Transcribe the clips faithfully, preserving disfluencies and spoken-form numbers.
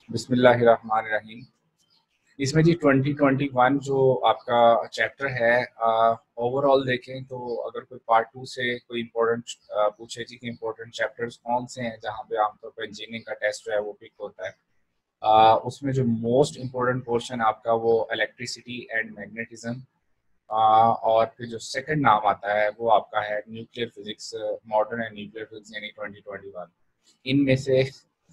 बिस्मिल्लाहिर्रहमानिर्रहीम। इसमें G twenty twenty one जो आपका चैप्टर है, ओवरऑल देखें तो अगर कोई पार्ट टू से कोई इम्पोर्टेंट पूछे जी कि इम्पोर्टेंट चैप्टर्स कौन से हैं जहाँ पे आमतौर पर इंजीनियरिंग का टेस्ट जो है वो पिक होता है, आ, उसमें जो मोस्ट इम्पोर्टेंट पोर्शन आपका वो इलेक्ट्रिसिटी एंड मैग्नेटिज्म, और फिर जो सेकंड नाम आता है वो आपका है nuclear physics, modern and nuclear physics यानी ट्वेंटी ट्वेंटी वन। इनमें से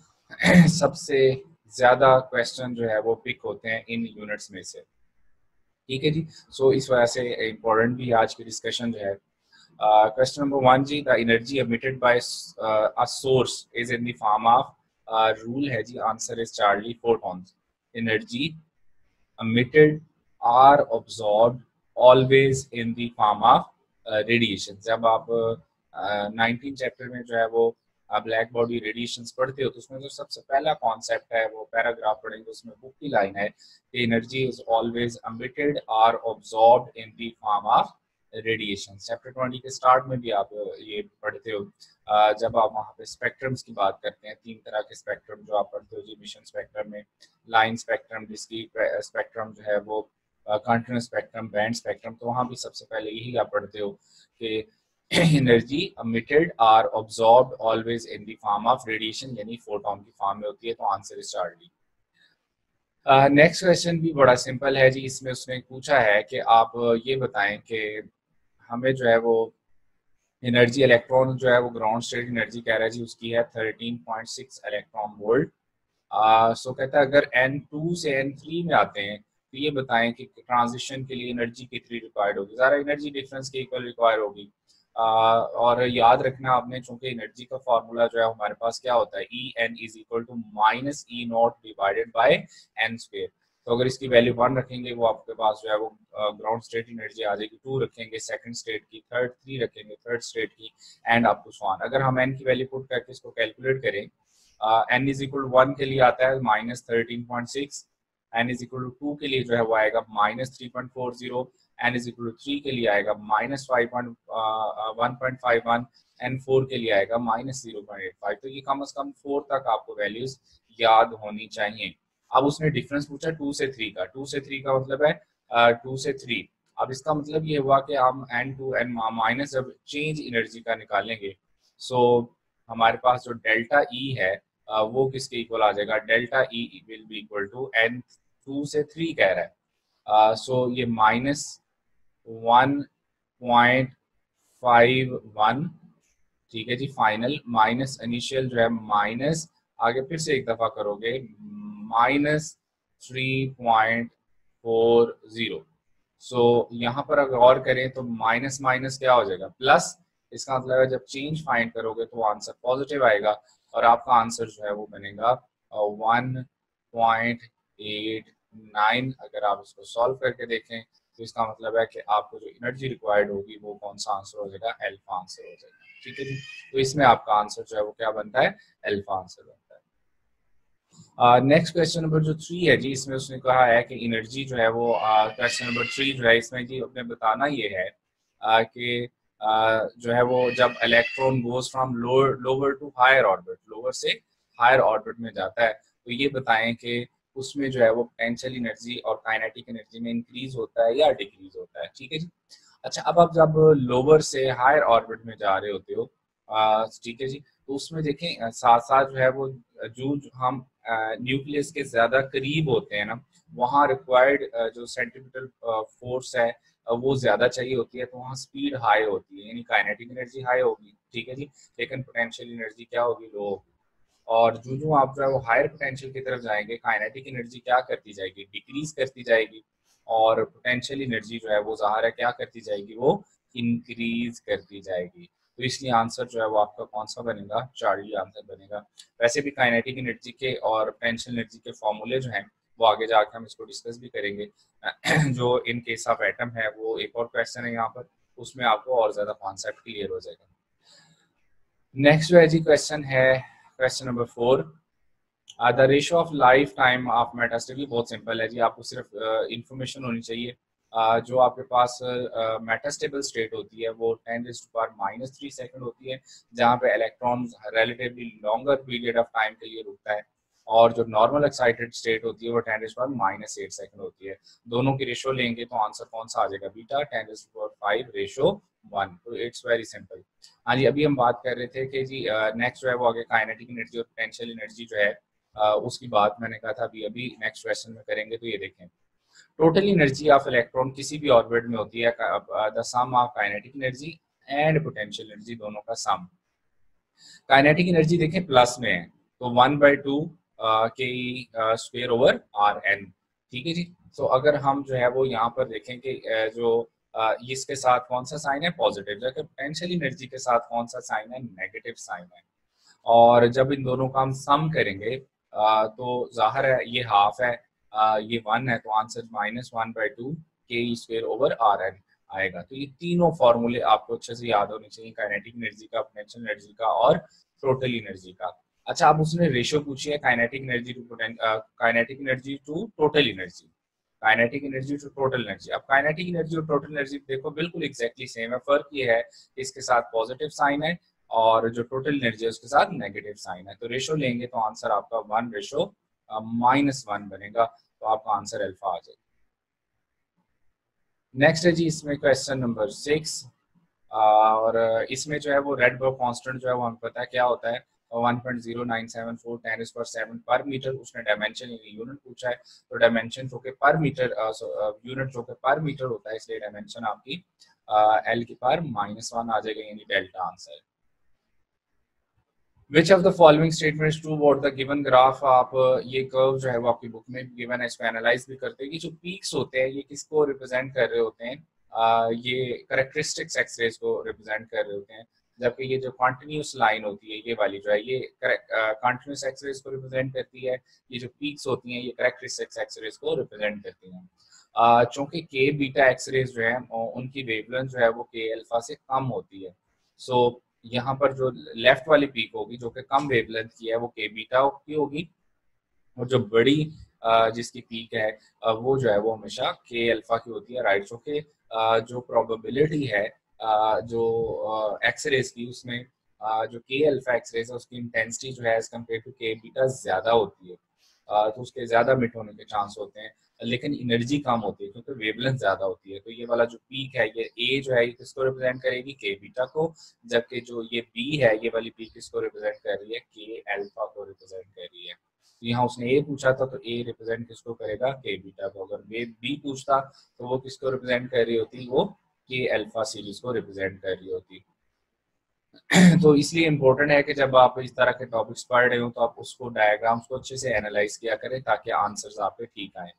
सबसे ज्यादा क्वेश्चन जो है वो पिक होते हैं इन यूनिट्स में से। ठीक है जी। सो इस वजह से इम्पोर्टेंट भी आज की डिस्कशन जो है। क्वेश्चन नंबर वन जी, the energy emitted by a source is in the form of, rule है जी, answer is Charlie photons. Energy emitted are absorbed always in the form of radiation. जब आप नाइनटीन चैप्टर में जो है वो black body radiations पढ़ते हो तो उसमें जो सबसे पहला कॉन्सेप्ट है वो पैराग्राफ पढ़ेंगे, उसमें बुक की लाइन है कि एनर्जी इज ऑलवेज emitted और absorbed in the form of radiation. Chapter twenty के स्टार्ट में भी आप ये पढ़ते हो। uh, जब आप वहाँ पे स्पेक्ट्रम्स की बात करते हैं, तीन तरह के स्पेक्ट्रम जो आप पढ़ते हो जी, मिशन स्पेक्ट्रम में लाइन स्पेक्ट्रम, डिस्क्रीट स्पेक्ट्रम जो है वो कंटीन्यूअस स्पेक्ट्रम, बैंड स्पेक्ट्रम, तो वहाँ भी सबसे पहले यही आप पढ़ते हो कि energy emitted are absorbed always in the form of radiation, यानी फोटोन की फॉर्म में होती है। तो answer is Charlie. Next question भी बड़ा सिंपल है जी। इसमें उसने पूछा है कि आप ये बताएं कि हमें जो है वो एनर्जी, इलेक्ट्रॉन जो है वो ग्राउंड स्टेट एनर्जी कह रहा है जी, उसकी है thirteen point six electron volt. So कहता है अगर एन टू से एन थ्री में आते हैं तो ये बताएं कि ट्रांजिशन के लिए एनर्जी कितनी रिक्वायर्ड होगी। ज़्यादा एनर्जी डिफरेंस के इक्वल रिक्वायर होगी। आ, और याद रखना आपने, चूंकि एनर्जी का फार्मूला जो है हमारे पास क्या होता है, E N is equal to minus E not divided by N square. तो अगर इसकी वैल्यू वन रखेंगे वो आपके पास जो है वो ग्राउंड स्टेट एनर्जी आ जाएगी, टू रखेंगे सेकंड स्टेट की, थर्ड थ्री रखेंगे थर्ड स्टेट की, and up to so on. अगर हम एन की वैल्यू पुट करके इसको कैलकुलेट करें, N is equal to one के लिए आता है minus thirteen point six, N is equal to two के लिए जो है वो आएगा minus three point four zero, N is equal to three के लिए आएगा minus five point one point five one, N four के लिए आएगा minus zero point eight five. तो ये कम से कम फोर तक आपको वैल्यूज याद होनी चाहिए। अब उसने डिफरेंस पूछा टू से थ्री का। टू से थ्री का मतलब है टू से थ्री। अब इसका मतलब ये हुआ कि हम एन टू एन माइनस जब चेंज एनर्जी का निकालेंगे, सो so, हमारे पास जो डेल्टा ई है Uh, वो किसके इक्वल आ जाएगा, delta E will be equal to N two से थ्री कह रहा है। सो uh, so ये minus one point five one, ठीक है जी, फाइनल माइनस इनिशियल जो है माइनस, आगे फिर से एक दफा करोगे minus three point four zero. So यहाँ पर अगर और करें तो माइनस माइनस क्या हो जाएगा, प्लस। इसका मतलब है जब चेंज फाइंड करोगे तो आंसर पॉजिटिव आएगा और आपका आंसर जो है वो बनेगा वन पॉइंट एट नाइन। अगर आप इसको सॉल्व करके देखें तो इसका मतलब है कि आपको जो एनर्जी रिक्वायर्ड होगी वो कौन सा आंसर हो जाएगा, अल्फा आंसर हो जाएगा। ठीक है जी। तो इसमें आपका आंसर जो है वो क्या बनता है, अल्फा आंसर बनता है। नेक्स्ट क्वेश्चन नंबर जो थ्री है जी, इसमें उसने कहा है कि एनर्जी जो है वो, क्वेश्चन नंबर थ्री जो है इसमें जी अपने बताना ये है uh, कि uh, जो है वो जब electron goes from lower lower to higher orbit, lower से हायर ऑर्बिट में जाता है, तो ये बताएं कि उसमें जो है वो पोटेंशियल एनर्जी और काइनेटिक एनर्जी में इंक्रीज होता है या डिक्रीज होता है। ठीक है जी। अच्छा, अब आप जब लोअर से हायर ऑर्बिट में जा रहे होते हो, ठीक है जी, तो उसमें देखें साथ साथ जो है वो जो हम न्यूक्लियस के ज्यादा करीब होते हैं ना, वहाँ रिक्वायर्ड जो सेंट्रीपिटल फोर्स है वो ज्यादा चाहिए होती है, तो वहाँ स्पीड हाई होती है, यानी काइनेटिक एनर्जी हाई होगी। ठीक है जी। लेकिन पोटेंशियल एनर्जी क्या होगी, लो होगी। और जो जो आप जो है वो हायर पोटेंशियल की तरफ जाएंगे, काइनेटिक एनर्जी क्या करती जाएगी, डिक्रीज करती जाएगी, और पोटेंशियल एनर्जी जो है वो ज़ाहिर है क्या करती जाएगी, वो इंक्रीज करती जाएगी। तो इसलिए आंसर जो है वो आपका कौन सा बनेगा, चार्ली आंसर बनेगा। वैसे भी काइनेटिक एनर्जी के और पोटेंशियल एनर्जी के फॉर्मूले जो हैं वो आगे जाकर हम इसको डिस्कस भी करेंगे। जो इन केस ऑफ एटम है वो एक और क्वेश्चन है यहाँ पर, उसमें आपको और ज़्यादा कॉन्सेप्ट क्लियर हो जाएगा। नेक्स्ट जो है जी क्वेश्चन है question number four, the ratio of life time of metastable. बहुत सिंपल है जी, आपको सिर्फ इंफॉर्मेशन uh, होनी चाहिए। uh, जो आपके पास मेटास्टेबल uh, स्टेट होती है वो ten raise to power minus three second होती है, जहाँ पे electron relatively longer period of time के लिए रुकता है। और जो नॉर्मल एक्साइटेड स्टेट होती है वो ten raise power minus eight second होती है। दोनों की रेशो लेंगे तो आंसर कौन सा आ जाएगा, beta ten raise power five ratio one. तो इट्स वेरी सिंपल। हाँ जी, अभी हम बात कर रहे थे कि जी नेक्स्ट जो है वो आगे काइनेटिक एनर्जी और पोटेंशियल एनर्जी जो है uh, उसकी बात मैंने कहा था अभी अभी नेक्स्ट क्वेश्चन में करेंगे। तो ये देखें, टोटल एनर्जी ऑफ इलेक्ट्रॉन किसी भी ऑर्बिट में होती है the sum of kinetic energy and potential energy, दोनों का सम। काइनेटिक एनर्जी देखें प्लस में है तो वन बाई टू के स्क्वायर ओवर आर एन, ठीक है जी। तो अगर हम जो है वो यहाँ पर देखें कि uh, जो uh, इसके साथ कौन सा साइन है, पॉजिटिव, जबकि पोटेंशियल एनर्जी के साथ कौन सा साइन है, नेगेटिव साइन है। और जब इन दोनों का हम सम करेंगे uh, तो जाहिर है ये हाफ है, uh, ये वन है, तो answer minus one by two के स्क्वायर ओवर आर एन आएगा। तो ये तीनों फॉर्मूले आपको अच्छे से याद होने चाहिए, काइनेटिक एनर्जी का, पोटेंशियल एनर्जी का और टोटल एनर्जी का। अच्छा, अब उसने रेशियो पूछी है kinetic energy to kinetic energy to total energy, kinetic energy to total energy. अब काइनेटिक एनर्जी और टोटल एनर्जी देखो बिल्कुल एग्जैक्टली सेम है, फर्क ये है कि इसके साथ पॉजिटिव साइन है और जो टोटल एनर्जी है उसके साथ नेगेटिव साइन है। तो रेशो लेंगे तो आंसर आपका वन रेशो माइनस वन बनेगा, तो आपका आंसर अल्फा आ जाएगा। नेक्स्ट है जी इसमें क्वेश्चन नंबर सिक्स, और इसमें जो है वो रेड बर्ग कांस्टेंट जो है वो हमें पता है क्या होता है, one point zero nine seven four ten पर सेवन पर मीटर। उसने डायमेंशन यानी यूनिट पूछा है, तो डायमेंशन जो कि पर मीटर, यूनिट जो कि पर मीटर होता है, इसलिए डायमेंशन आपकी एल की पावर माइनस वन आ जाएगा, यानी delta answer. Which of the following statement is true about the given graph? आप ये कर्व जो है वो आपकी बुक में गिवन है, इसको एनालाइज भी करते हैं कि जो पीक्स होते हैं ये किसको रिप्रेजेंट कर रहे होते हैं, आ, ये करेक्टरिस्टिक्स एक्सरेज को रिप्रेजेंट कर रहे होते हैं, जबकि ये जो कॉन्टिन्यूस लाइन होती है ये वाली जो है ये कॉन्टिन्यूस एक्सरेज को रिप्रेजेंट करती है, ये जो पीक्स होती हैं ये करेक्टरिस्टिक्स एक्सरेज को रिप्रेजेंट करती हैं। चूँकि के बीटा एक्सरेज जो है उनकी वेवलेंथ जो है वो के अल्फा से कम होती है, सो so, यहाँ पर जो लेफ्ट वाली पीक होगी जो कि कम वेवलेंथ की है वो के बीटा की होगी, और जो बड़ी जिसकी पीक है वो जो है वो हमेशा के अल्फा की होती है, राइट। जो कि जो प्रोबेबिलिटी है जो एक्सरेज की, उसमें जो के अल्फा एक्सरेज है उसकी इंटेंसिटी जो है as compare to K beta ज्यादा होती है, तो उसके ज्यादा मिट होने के चांस होते हैं, लेकिन एनर्जी कम होती है क्योंकि वेवलेंथ ज्यादा होती है। तो ये वाला जो पीक है ये ए जो है ये किसको रिप्रेजेंट करेगी, के बीटा को, जबकि जो ये बी है ये वाली पीक किसको रिप्रेजेंट कर रही है, के अल्फा को रिप्रेजेंट कर रही है। तो यहाँ उसने ए पूछा था तो ए रिप्रेजेंट किसको करेगा, के बीटा को। अगर वे बी पूछता तो वो किसको रिप्रेजेंट कर रही होती, वो के अल्फा सीरीज को रिप्रेजेंट कर रही होती। तो इसलिए इम्पोर्टेंट है कि जब आप इस तरह के टॉपिक्स पढ़ रहे हो तो आप उसको डायग्राम्स को अच्छे से एनालाइज किया करें ताकि आंसर्स आपके ठीक आए।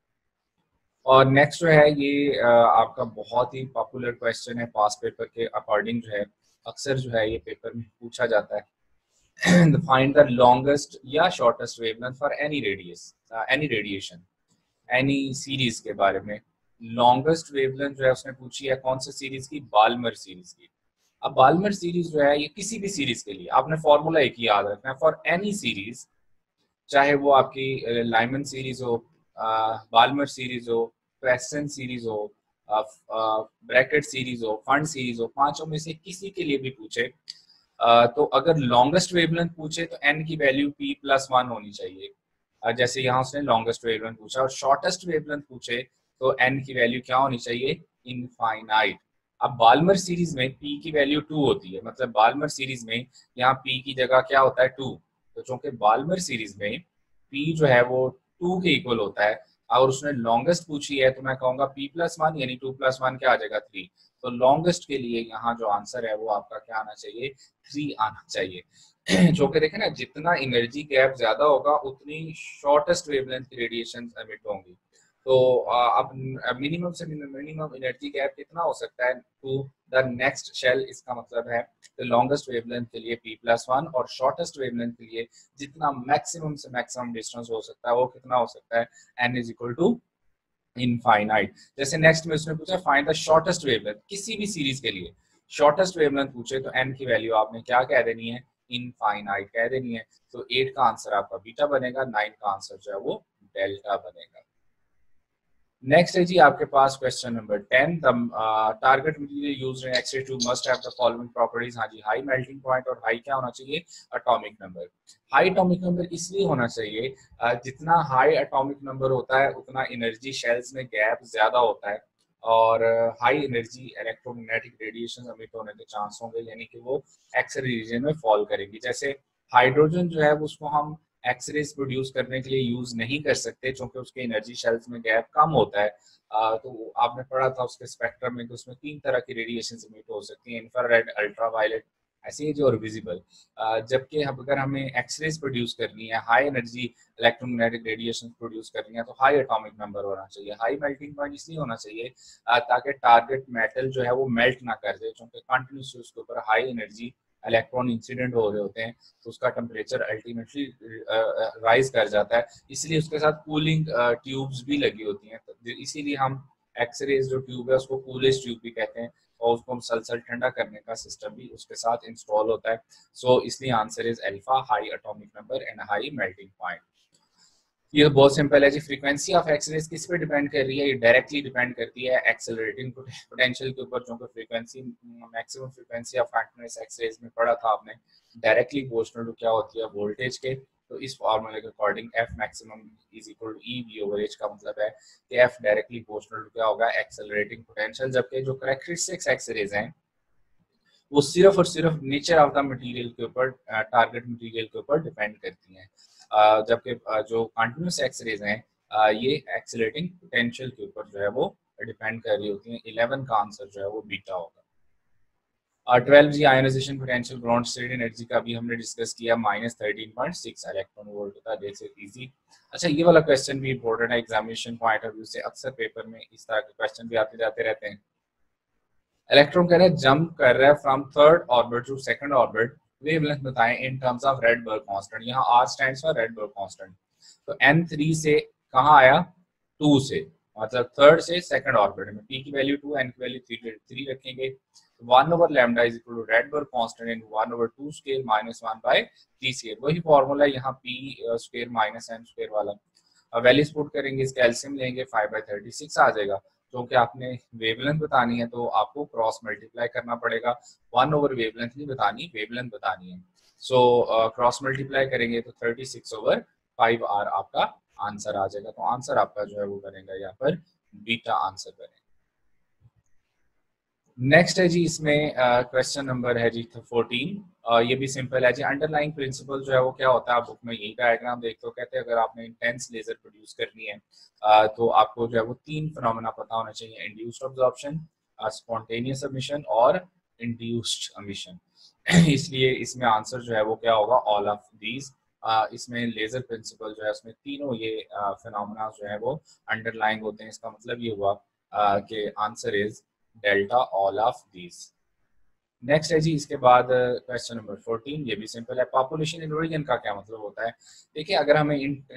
और नेक्स्ट जो है ये आपका बहुत ही पॉपुलर क्वेश्चन है, पास पेपर के अकॉर्डिंग जो है अक्सर जो है ये पेपर में पूछा जाता है। फाइंड द लॉन्गेस्ट या shortest wavelength for any radius any radiation any series के बारे में। लॉन्गेस्ट वेवलेंथ जो है उसने पूछी है कौन सी सीरीज की, बाल्मर सीरीज की। अब बाल्मर सीरीज जो है ये किसी भी सीरीज के लिए आपने फॉर्मूला एक ही याद रखना है, फॉर एनी सीरीज, चाहे वो आपकी लाइमन सीरीज हो, बाल्मर सीरीज हो, क्वेश्चन सीरीज हो, ब्रैकेट सीरीज हो, फंड सीरीज हो, पांचों में से किसी के लिए भी पूछे तो अगर लॉन्गेस्ट वेवलेंथ पूछे तो एन की वैल्यू पी प्लस वन होनी चाहिए, जैसे यहाँ उसने लॉन्गेस्ट वेवलेंथ पूछा। और शॉर्टेस्ट वेवलेंथ पूछे तो एन की वैल्यू क्या होनी चाहिए, इनफाइनाइट। अब बाल्मर सीरीज में पी की वैल्यू टू होती है, मतलब बाल्मर सीरीज में यहाँ पी की जगह क्या होता है, टू। तो चूंकि बाल्मर सीरीज में पी जो है वो टू के इक्वल होता है और उसने लॉन्गेस्ट पूछी है तो मैं कहूंगा पी प्लस वन, यानी टू प्लस वन क्या आ जाएगा, थ्री। तो लॉन्गेस्ट के लिए यहाँ जो आंसर है वो आपका क्या आना चाहिए, थ्री आना चाहिए। जो कि देखें ना, जितना एनर्जी गैप ज्यादा होगा उतनी शॉर्टेस्ट वेवलेंथ की रेडिएशन एमिट होंगी। तो अब मिनिमम से मिनिमम एनर्जी गैप कितना हो सकता है, टू द नेक्स्ट शेल, इसका मतलब है तो लॉन्गेस्ट वेवलेंथ के लिए पी प्लस वन, और शॉर्टेस्ट वेवलेंथ के लिए जितना मैक्सिमम से मैक्सिमम डिस्टेंस हो सकता है वो कितना हो सकता है, N is equal to infinite. जैसे नेक्स्ट में उसने पूछा फाइंड द शॉर्टेस्ट वेवलेंथ, किसी भी सीरीज के लिए शॉर्टेस्ट वेवलेंथ पूछे तो एन की वैल्यू आपने क्या कह देनी है, इनफाइनाइट कह देनी है। तो एट का आंसर आपका बीटा बनेगा, नाइन का आंसर जो है वो डेल्टा बनेगा। नेक्स्ट है जी आपके पास question number ten, the target material used in X ray tube must have the following properties. हाँ जी, हाई मेल्टिंग पॉइंट और हाई क्या होना चाहिए, atomic number. High atomic number इसलिए होना चाहिए uh, जितना हाई एटॉमिक नंबर होता है उतना एनर्जी शेल्स में गैप ज्यादा होता है और high energy electromagnetic radiation emit होने के चांस होंगे, यानी कि वो एक्स रे रीजन में फॉल करेंगी। जैसे हाइड्रोजन जो है उसको हम एक्सरेज प्रोड्यूस करने के लिए यूज नहीं कर सकते क्योंकि उसके एनर्जी शेल्स में गैप कम होता है। आ, तो आपने पढ़ा था उसके स्पेक्ट्रम में कि उसमें तीन तरह की रेडिएशन इमिट हो सकती है, इंफ्रारेड, अल्ट्रावायलेट, ऐसे ही जो और विजिबल। जबकि अब अगर हमें एक्सरेज प्रोड्यूस करनी है, high energy electromagnetic radiation produce करनी है, तो हाई एटॉमिक नंबर होना चाहिए। हाई मेल्टिंग पॉइंट इसलिए होना चाहिए आ, ताकि टारगेट मेटल जो है वो मेल्ट ना कर दे, क्योंकि कंटिन्यूसली उसके ऊपर हाई एनर्जी इलेक्ट्रॉन इंसिडेंट हो रहे होते हैं, तो उसका टेम्परेचर अल्टीमेटली राइज कर जाता है। इसलिए उसके साथ कूलिंग ट्यूब्स भी लगी होती हैं, तो इसीलिए हम एक्सरेज जो ट्यूब है उसको कूलेस्ट ट्यूब भी कहते हैं और उसको मुसलसल ठंडा करने का सिस्टम भी उसके साथ इंस्टॉल होता है। सो so, इसलिए answer is alpha, high atomic number and high melting point. ये बहुत सिंपल है जी। फ्रीक्वेंसी ऑफ एक्सरेज किस पे डिपेंड कर रही है, ये डायरेक्टली डिपेंड करती है एक्सेलरेटिंग पोटेंशियल के ऊपर, जो कि frequency maximum frequency of continuous X rays में पढ़ा था आपने, डायरेक्टली प्रोपोर्शनल टू क्या होती है, वोल्टेज के। तो इस फार्मूले के according F maximum is equal to E V over H का मतलब है कि एफ डायरेक्टली प्रोपोर्शनल टू क्या होगा, एक्सेलरेटिंग पोटेंशियल। जबकि जो करेक्टरिस्टिक्स एक्सरेज हैं वो सिर्फ और सिर्फ नेचर ऑफ द मटेरियल के ऊपर, टारगेट मटेरियल के ऊपर डिपेंड करती हैं। uh, जबकि uh, जो कंटिन्यूस एक्सरेज हैं uh, ये एक्सेलरेटिंग पोटेंशियल के ऊपर जो है वो डिपेंड कर रही होती हैं। इलेवन का आंसर जो है वो बीटा होगा। ट्वेल्व जी ionisation potential ground state energy का भी हमने डिस्कस किया, minus thirteen point six electron volt होता है, जैसे इजी। अच्छा, ये वाला क्वेश्चन भी इंपॉर्टेंट है एग्जामिनेशन पॉइंट ऑफ व्यू से, अक्सर पेपर में इस तरह के क्वेश्चन भी आते जाते रहते हैं। इलेक्ट्रॉन कह रहे हैं जंप कर रहा है from third orbit to second orbit, wavelength बताएं in terms of Rydberg constant. यहाँ R stands for Rydberg constant. तो एन थ्री से कहाँ आया, टू से, मतलब थर्ड से सेकंड ऑर्बिट में। पी की वैल्यू टू, एन की वैल्यू थ्री थ्री रखेंगे। One over lambda is equal to Rydberg constant in one over two square minus one by three square. वही फॉर्मूला है यहाँ P square minus n square वाला। Values put करेंगे, इसका LCM लेंगे, five by thirty six आ जाएगा। क्योंकि तो आपने वेवलेंथ बतानी है तो आपको क्रॉस मल्टीप्लाई करना पड़ेगा, वन ओवर वेवलेंथ नहीं बतानी, वेवलेंथ बतानी है। सो क्रॉस मल्टीप्लाई करेंगे तो thirty six over five r आपका आंसर आ जाएगा। तो आंसर आपका जो है वो बनेगा यहाँ पर बीटा आंसर बनेगा। नेक्स्ट है जी, इसमें क्वेश्चन uh, नंबर है जी फोर्टीन। uh, ये भी सिंपल है जी। अंडरलाइंग प्रिंसिपल जो है वो क्या होता है, आप बुक में यही डायग्राम देखते हो, कहते हैं अगर आपने इंटेंस लेजर प्रोड्यूस करनी है uh, तो आपको जो है वो तीन फिनोमेना पता होना चाहिए, इंड्यूस्ड अब्जॉर्प्शन, स्पॉन्टेनियस एमिशन और इंड्यूस्ड एमिशन। इसलिए इसमें आंसर जो है वो क्या होगा, ऑल ऑफ दीज। इसमें लेजर प्रिंसिपल जो है उसमें तीनों ये फिनोमेना जो है वो अंडरलाइंग होते हैं। इसका मतलब ये हुआ uh, कि answer is delta all of these. Next है जी, इसके बाद क्वेश्चन नंबर फोर्टीन, ये भी सिंपल है। पॉपुलेशन इन्वर्जन का क्या मतलब होता है। देखिए, अगर हमें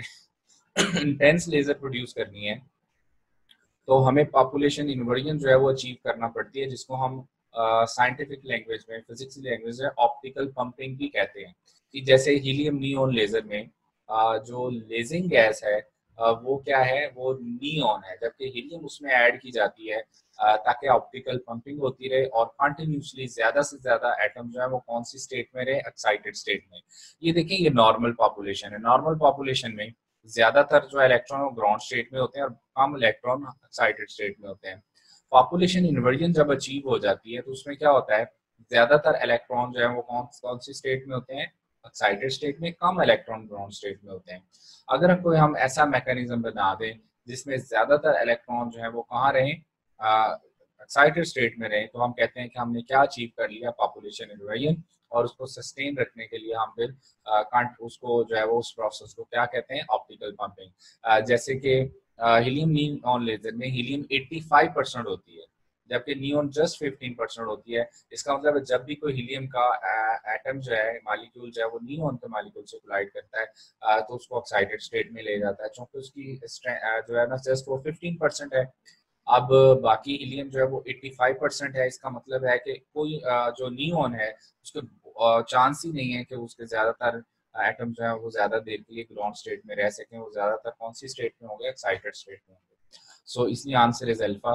इंटेंस लेजर प्रोड्यूस करनी है तो हमें पॉपुलेशन इन्वर्जन जो है वो अचीव करना पड़ती है, जिसको हम साइंटिफिक लैंग्वेज में, फिजिक्स लैंग्वेज में ऑप्टिकल पंपिंग भी कहते हैं। कि जैसे हीलियम नियोन लेजर में uh, जो लेजिंग गैस है uh, वो क्या है, वो नियोन है, जबकि हीलियम उसमें ऐड की जाती है uh, ताकि ऑप्टिकल पंपिंग होती रहे और कंटिन्यूसली ज्यादा से ज्यादा एटम जो है वो कौन सी स्टेट में रहे, एक्साइटेड स्टेट में। ये देखिए, ये नॉर्मल पॉपुलेशन है। नॉर्मल पॉपुलेशन में ज्यादातर जो इलेक्ट्रॉन वो ग्राउंड स्टेट में होते हैं और कम इलेक्ट्रॉन एक्साइटेड स्टेट में होते हैं। पॉपुलेशन इन्वर्जन जब अचीव हो जाती है तो उसमें क्या होता है, ज्यादातर इलेक्ट्रॉन जो है वो कौन कौन सी स्टेट में होते हैं, एक्साइटेड स्टेट में, कम इलेक्ट्रॉन ग्राउंड स्टेट में होते हैं। अगर कोई हम ऐसा मैकेनिज्म बना दें जिसमें ज्यादातर इलेक्ट्रॉन जो है वो कहाँ रहे, एक्साइटेड स्टेट में रहे, तो हम कहते हैं कि हमने क्या अचीव कर लिया, पॉपुलेशन इन्वर्जन। और उसको सस्टेन रखने के लिए हम फिर कांट उसको जो है वो उस प्रोसेस को क्या कहते हैं, ऑप्टिकल पंपिंग। जैसे कि हीलियम नियॉन लेजर में हीलियम पचासी परसेंट होती है जबकि नियॉन जस्ट फिफ्टीन परसेंट होती है। इसका मतलब है जब भी कोई हीलियम का एटम जो है, मालिक्यूल जो है वो नियॉन के मालिक्यूल से कोलाइड करता है तो उसको ऑक्साइडेड स्टेट में ले जाता है, क्योंकि उसकी जो है ना जस्ट वो फिफ्टीन परसेंट है। अब बाकी हीलियम जो है वो पचासी परसेंट है। इसका मतलब है कि कोई जो नियॉन है उसके चांस ही नहीं है कि उसके ज्यादातर एटम जो है वो ज्यादा देर के लिए ग्राउंड स्टेट में रह सकें। वो ज्यादातर कौन सी स्टेट में होंगे, एक्साइटेड स्टेट में होंगे। सो इसलिए answer is alpha.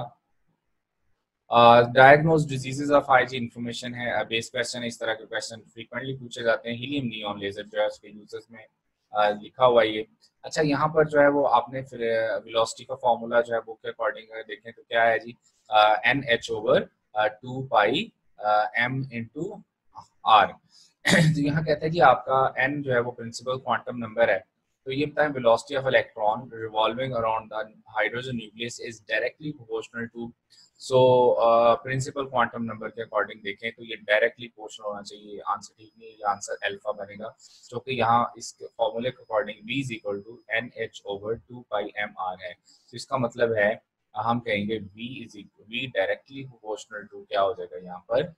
Diagnose diseases of IG information है, बेस क्वेश्चन है, इस तरह के क्वेश्चन फ्रीक्वेंटली पूछे जाते हैं। हीलियम नियॉन लेजर जो है उसके यूजेस में uh, लिखा हुआ ये। अच्छा, यहाँ पर जो है वो आपने फिर वेलोसिटी का फॉर्मूला जो है बुक के अकॉर्डिंग देखें तो क्या है जी, n h over two pi m into r. तो यहाँ कहता है कि आपका एन जो है वो प्रिंसिपल क्वांटम नंबर है, तो ये बताएं velocity of electron revolving around the hydrogen nucleus is directly proportional to. So principal quantum number के अकॉर्डिंग देखें तो ये डायरेक्टली प्रोपोर्शनल होना चाहिए। आंसर ठीक नहीं, ये आंसर अल्फा बनेगा, जो कि यहाँ इस फॉर्मूले के according v is equal to n h over two pi m r है। तो इसका मतलब है हम कहेंगे v is equal v directly proportional to क्या हो जाएगा यहाँ पर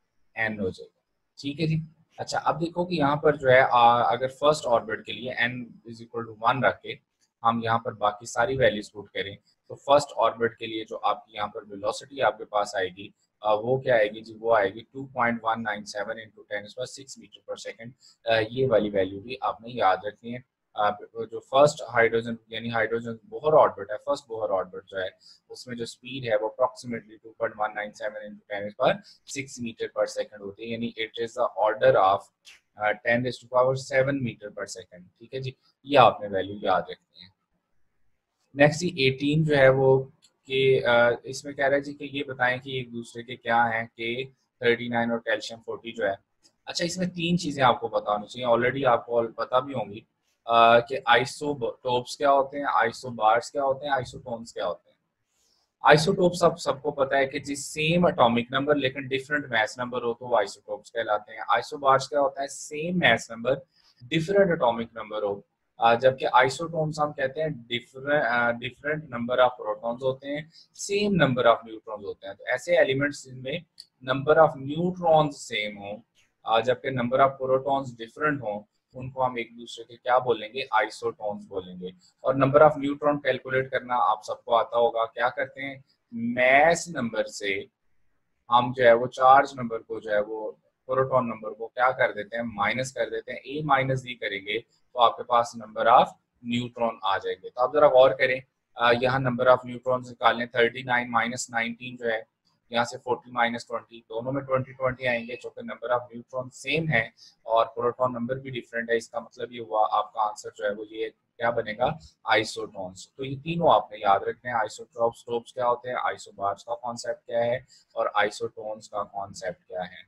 n हो जाएगा। ठीक है जी। अच्छा, अब देखो कि यहाँ पर जो है आ, अगर फर्स्ट ऑर्बिट के लिए n is equal to one रख के हम यहाँ पर बाकी सारी वैल्यूज पुट करें तो फर्स्ट ऑर्बिट के लिए जो आपकी यहाँ पर वेलोसिटी आपके पास आएगी आ, वो क्या आएगी जी, वो आएगी two point one nine seven into ten पर सिक्स मीटर पर सेकेंड। ये वाली वैल्यू भी आपने याद रखनी है। आ, जो फर्स्ट हाइड्रोजन यानी हाइड्रोजन बोहर ऑर्बिट है, फर्स्ट बोहर ऑर्बिट जो है उसमें जो स्पीड है वो approximately two point one nine seven into ten पर सिक्स मीटर पर सेकेंड होती है, यानी it is the order of ten raise to power seven metre per second. ठीक है जी, ये आपने वैल्यू याद रखनी है। नेक्स्ट ही एटीन जो है वो कि इसमें कह रहा है जी कि ये बताएं कि एक दूसरे के क्या हैं, के थर्टी नाइन और कैल्शियम फोर्टी जो है। अच्छा, इसमें तीन चीज़ें आपको पता होनी चाहिए, ऑलरेडी आपको पता भी होंगी कि आइसोटोप्स क्या होते हैं, आइसोबार्स क्या होते हैं, आइसोटोन्स क्या होते हैं। आइसोटोप्स सब सबको पता है कि जिस सेम एटॉमिक नंबर लेकिन डिफरेंट मैस नंबर हो तो वो आइसोटोप्स कहलाते हैं। आइसोबार्स क्या होता है, same mass number different atomic number हो, जबकि आइसोटोन्स हम कहते हैं different different number of protons होते हैं, सेम नंबर ऑफ न्यूट्रॉन्स होते हैं। तो ऐसे एलिमेंट्स जिनमें नंबर ऑफ न्यूट्रॉन्स सेम हो जबकि नंबर ऑफ प्रोटॉन्स डिफरेंट हो, उनको हम एक दूसरे के क्या बोलेंगे, आइसोटोन्स बोलेंगे। और नंबर ऑफ न्यूट्रॉन कैलकुलेट करना आप सबको आता होगा, क्या करते हैं, मैस नंबर से हम जो है वो चार्ज नंबर को जो है वो प्रोटॉन नंबर को क्या कर देते हैं, माइनस कर देते हैं। ए माइनस डी करेंगे तो आपके पास नंबर ऑफ न्यूट्रॉन आ जाएंगे। तो आप जरा गौर करें, यहाँ नंबर ऑफ न्यूट्रॉन निकालने, थर्टी नाइन माइनस नाइनटीन जो है, यहाँ से फोर्टी माइनस ट्वेंटी, दोनों में ट्वेंटी ट्वेंटी आएंगे, चूंकि नंबर ऑफ न्यूट्रॉन सेम है और प्रोटॉन नंबर भी डिफरेंट है। इसका मतलब ये हुआ आपका आंसर जो है वो ये क्या बनेगा, आइसोटोन्स। तो ये तीनों आपने याद रखने हैं। आइसोटोप्स टोप्स क्या होते हैं, आइसोबार्स का कॉन्सेप्ट क्या है और आइसोटोन्स का कॉन्सेप्ट क्या है।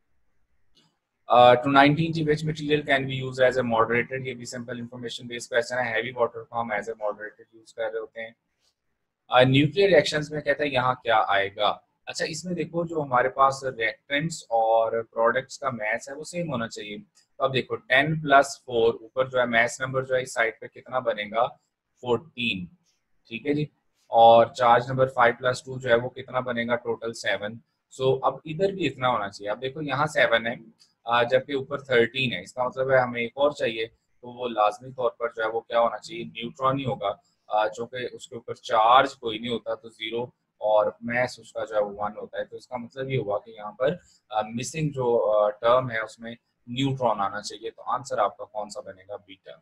टू नाइनटीन जी, which material can be use as a moderator, ये भी सिंपल इंफॉर्मेशन बेस्ड क्वेश्चन है। हैवी वाटर को हम एज ए मॉडरेटर यूज कर रहे होते हैं। न्यूक्लियर रिएक्शंस में कहते हैं यहाँ क्या आएगा। अच्छा, इसमें देखो जो हमारे पास रिएक्टेंट्स और प्रोडक्ट्स का मैस है वो सेम होना चाहिए। तो अब देखो टेन प्लस फोर, ऊपर जो है मैस नंबर जो है इस साइड पे कितना बनेगा, फोर्टीन। ठीक है जी। और charge number five plus two जो है वो कितना बनेगा, टोटल सेवन। सो अब इधर भी इतना होना चाहिए। अब देखो यहाँ सेवन है जबकि ऊपर थर्टीन है, इसका मतलब है हमें एक और चाहिए, तो वो लाजमी तौर पर जो है वो क्या होना चाहिए, न्यूट्रॉन ही होगा, जो कि उसके ऊपर चार्ज कोई नहीं होता तो जीरो और मैस उसका जो है वो वन होता है। तो इसका मतलब ये हुआ कि यहाँ पर मिसिंग जो टर्म है उसमें न्यूट्रॉन आना चाहिए। तो आंसर आपका कौन सा बनेगा, बी टर्म।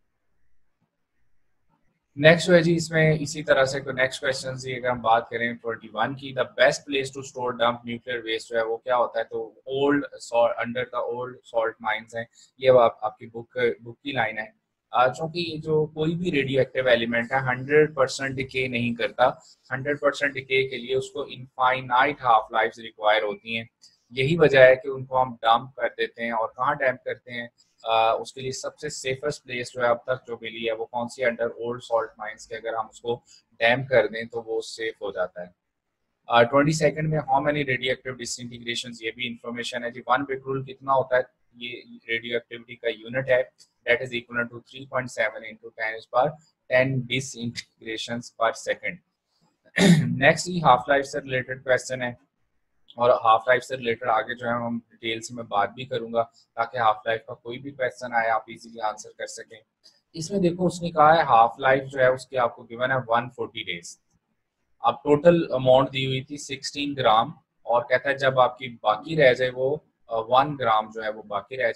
नेक्स्ट है जी, इसमें इसी तरह से नेक्स्ट क्वेश्चन की अगर हम बात करें ट्वेंटी वन की, the best place to store dump nuclear waste जो है वो क्या होता है, तो old under the old salt mines है। ये आप, आपकी बुक बुक की लाइन है। क्योंकि जो कोई भी रेडियो एक्टिव एलिमेंट है हंड्रेड परसेंट डिके नहीं करता, हंड्रेड परसेंट डिके के लिए उसको इनफाइनाइट हाफ लाइफ रिक्वायर होती हैं। यही वजह है कि उनको हम डंप कर देते हैं। और कहाँ डंप करते हैं, Uh, उसके लिए सबसे सेफेस्ट प्लेस जो है अब तक जो मिली है वो कौन सी, अंडर ओल्ड सॉल्ट माइंस के अगर हम उसको डैम कर दें तो वो सेफ हो जाता है। ट्वेंटी uh, सेकंड में how many radio active disintegration, ये भी इंफॉर्मेशन है जी। वन बिट्रूल कितना होता है, ये रेडियो एक्टिविटी का यूनिट है, that is equal to three point seven into ten पर ten disintegration per second. Next ही हाफ लाइफ से रिलेटेड क्वेश्चन है और हाफ लाइफ से रिलेटेड आगे जो है हम डिटेल से मैं बात भी करूंगा ताकि हाफ लाइफ का कोई भी क्वेश्चन आए आप इजीली आंसर कर सकें। इसमें देखो उसने कहा है हाफ लाइफ जो है उसकी आपको गिवन है वन फोर्टी डेज। अब टोटल अमाउंट दी हुई थी सिक्सटीन ग्राम और कहता है जब आपकी बाकी रह जाए वो वन ग्राम जो है वो बाकी रह जाए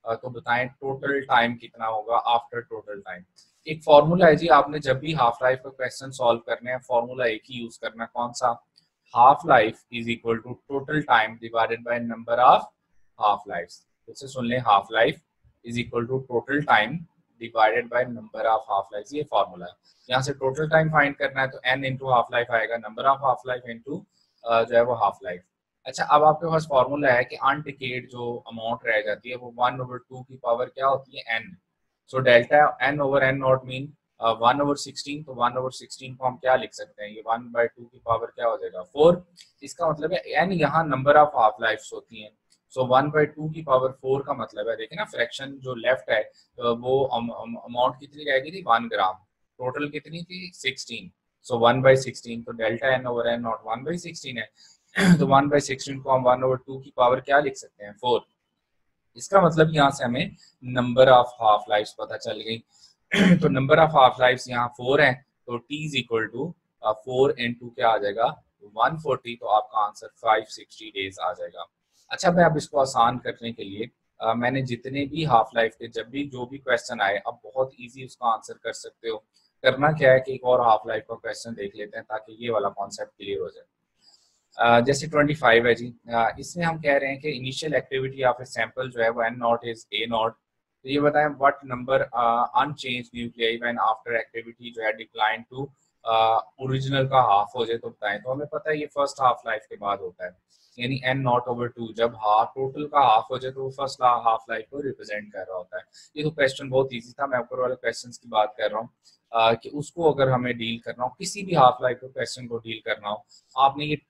तो बताएं टोटल टाइम कितना होगा आफ्टर टोटल टाइम। एक फॉर्मूला है जी, आपने जब भी हाफ लाइफ का क्वेश्चन सॉल्व करने हैं फॉर्मूला एक ही यूज करना, कौन सा? Half life is equal to total time divided by number of half life. इससे सुन लें, half life is equal to total time divided by number of half life, ये फॉर्मूला है। यहाँ से टोटल टाइम फाइंड करना है तो n इंटू हाफ लाइफ आएगा, number of half life into जो है वो हाफ लाइफ। अच्छा, अब आपके पास फॉर्मूला है कि अनडिकेड जो अमाउंट रह जाती है वो वन ओवर टू की पावर क्या होती है? n। So delta n over n naught mean one over sixteen, तो वन ओवर सिक्सटीन को हम क्या लिख सकते हैं? ये वन बाई टू की पावर क्या हो जाएगा? फोर। इसका मतलब है n यहाँ नंबर ऑफ हाफ लाइफ होती हैं, सो वन बाई टू की पावर फोर का मतलब है, देखिए ना फ्रैक्शन जो लेफ्ट है तो वो अमाउंट कितनी रहेगी थी? One gram. टोटल कितनी थी? Sixteen. So one by sixteen, तो delta n over n naught one by sixteen है, तो वन बाई सिक्सटीन को हम वन ओवर टू की पावर क्या लिख सकते हैं? फोर। इसका मतलब यहाँ से हमें नंबर ऑफ हाफ लाइफ पता चल गई। तो नंबर ऑफ हाफ लाइफ यहाँ फोर है, तो t is equal to four into क्या आ जाएगा? One forty. तो आपका आंसर फाइव सिक्सटी डेज आ जाएगा। अच्छा, मैं अब इसको आसान करने के लिए आ, मैंने जितने भी हाफ लाइफ के जब भी जो भी क्वेश्चन आए, अब बहुत इजी उसका आंसर कर सकते हो। करना क्या है कि एक और हाफ लाइफ का क्वेश्चन देख लेते हैं ताकि ये वाला कॉन्सेप्ट क्लियर हो जाए। Uh, जैसे ट्वेंटी फाइव है जी, uh, इसमें हम कह रहे हैं कि initial activity of a sample जो है वो n naught is a naught. तो ये बताएं what number unchange nuclei when after activity जो है डिक्लाइन टू ओरिजिनल का हाफ हो जाए तो बताएं। तो हमें पता है ये फर्स्ट हाफ लाइफ के बाद होता है, यानी एन नॉट ओवर टू जब हाफ टोटल का हाफ हो जाए तो वो फर्स्ट हाफ लाइफ को रिप्रेजेंट कर रहा होता है। ये तो क्वेश्चन बहुत ईजी था, मैं ऊपर वाले क्वेश्चन की बात कर रहा हूँ uh, कि उसको अगर हमें डील करना हो, किसी भी हाफ लाइफ के क्वेश्चन को डील करना हो, आपने ये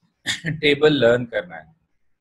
टेबल लर्न करना है।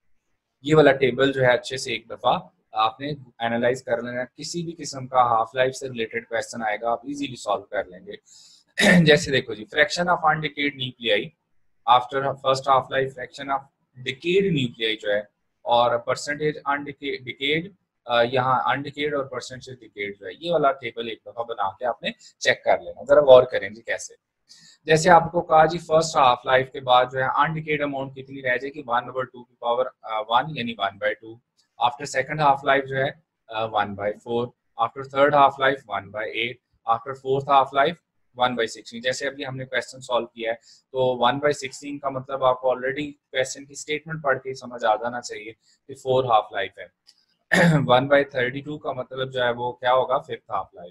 ये वाला टेबल जो है अच्छे से एक दफा आपने एनालाइज कर लेना है। किसी भी किस्म का हाफ लाइफ से रिलेटेड क्वेश्चन आएगा आप इजीली सॉल्व कर लेंगे। जैसे देखो जी, fraction of undecayed nuclei after first half life, fraction of decayed nuclei जो है, और परसेंटेज अनडिकेड, यहाँ अनडिकेड और परसेंटेज डिकेड जो है, ये वाला टेबल एक दफा बना के आपने चेक कर लेना। जरा गौर करें जी कैसे। जैसे आपको कहा जी फर्स्ट हाफ लाइफ के बाद जो है अनडिकेड अमाउंट कितनी रह जाएगी? वन ओवर टू की पावर वन, यानी one by two. After second half life जो है one by four. After third half life one by eight. After fourth half life one by sixteen. जैसे अभी हमने क्वेश्चन सॉल्व किया है तो वन बाई सिक्सटीन का मतलब आपको ऑलरेडी क्वेश्चन की स्टेटमेंट पढ़ के समझ आ जाना चाहिए कि फोर हाफ लाइफ है। वन बाई थर्टी टू का मतलब जो है वो क्या होगा? Fifth half life.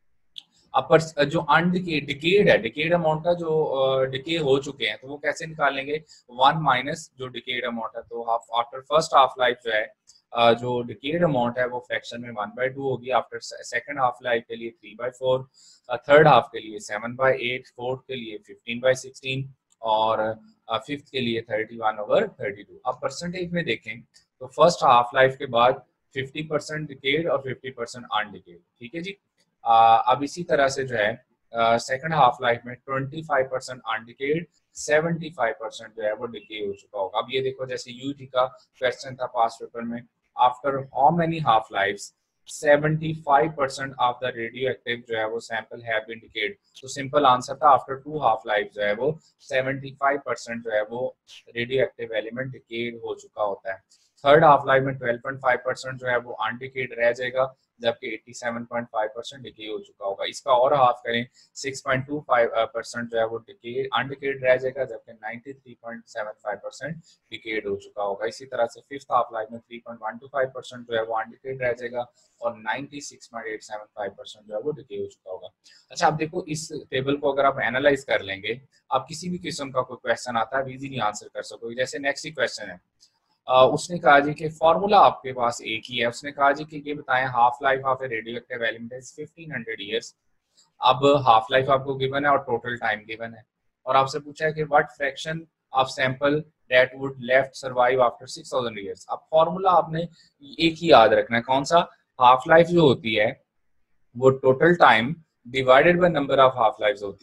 अपर जो अनडिकेड डिकेड है, डिकेड अमाउंट का जो डिके हो चुके हैं तो वो कैसे निकालेंगे? वन माइनस जो डिकेड अमाउंट है, तो half after first half life जो है uh, जो डिकेड अमाउंट है वो फ्रैक्शन में वन बाई टू होगी। आफ्टर सेकंड हाफ लाइफ के लिए three by four, third half के लिए सेवन बाई एट, फोर्थ के लिए फिफ्टीन बाई सिक्सटीन और फिफ्थ uh, के लिए thirty one over thirty two. अब परसेंटेज में देखें तो फर्स्ट हाफ लाइफ के बाद फिफ्टी परसेंट डिकेड और फिफ्टी परसेंट अनडिकेड। ठीक है जी। Uh, अब इसी तरह से जो है सेकंड हाफ लाइफ में twenty five percent undecayed, seventy five percent जो है वो डिके हो चुका होगा। अब ये देखो जैसे यूटी का क्वेश्चन था पास्ट पेपर में, after how many half lives seventy five percent of the radio active जो है वो सैंपल हैव बीन डिकेड। तो सिंपल आंसर था आफ्टर टू हाफ लाइफ जो है वो सेवेंटी फाइव परसेंट जो है वो रेडियो एक्टिव एलिमेंट डिकेड हो चुका होता है। थर्ड हाफ लाइफ में ट्वेल्व पॉइंट फाइव परसेंट जो है वो अनडिकेड रह जाएगा, जबकि सत्तासी पॉइंट फाइव परसेंट डिके हो चुका होगा। इसका और हाफ करें six point two five percent जो है वो डिके अनडिकेड रह जाएगा, जबकि तिरानवे पॉइंट सात पाँच परसेंट डिकेड हो चुका होगा। इसी तरह से फिफ्थ हाफ लाइफ में three point one two five percent जो है वो अनडिकेड रह जाएगा और छियानवे पॉइंट आठ सात पाँच परसेंट जो है वो डिके हो चुका होगा। अच्छा, आप देखो इस टेबल को अगर आप एनालाइज कर लेंगे, आप किसी भी किस्म का कोई क्वेश्चन आता है इजीली आंसर कर सकोगे। जैसे नेक्स्ट ही क्वेश्चन है, Uh, उसने कहा जी कि फॉर्मूला आपके पास एक ही है। उसने कहा जी कि ये बताएं half life of a radioactive element is fifteen hundred years. अब हाफ लाइफ आपको गिवन है और टोटल टाइम गिवन है, और आपसे पूछा है कि what fraction of sample that would left survive after six thousand years. अब फॉर्मूला आपने एक ही याद रखना है, कौन सा? हाफ लाइफ जो होती है वो total time divided by number of half life होती है।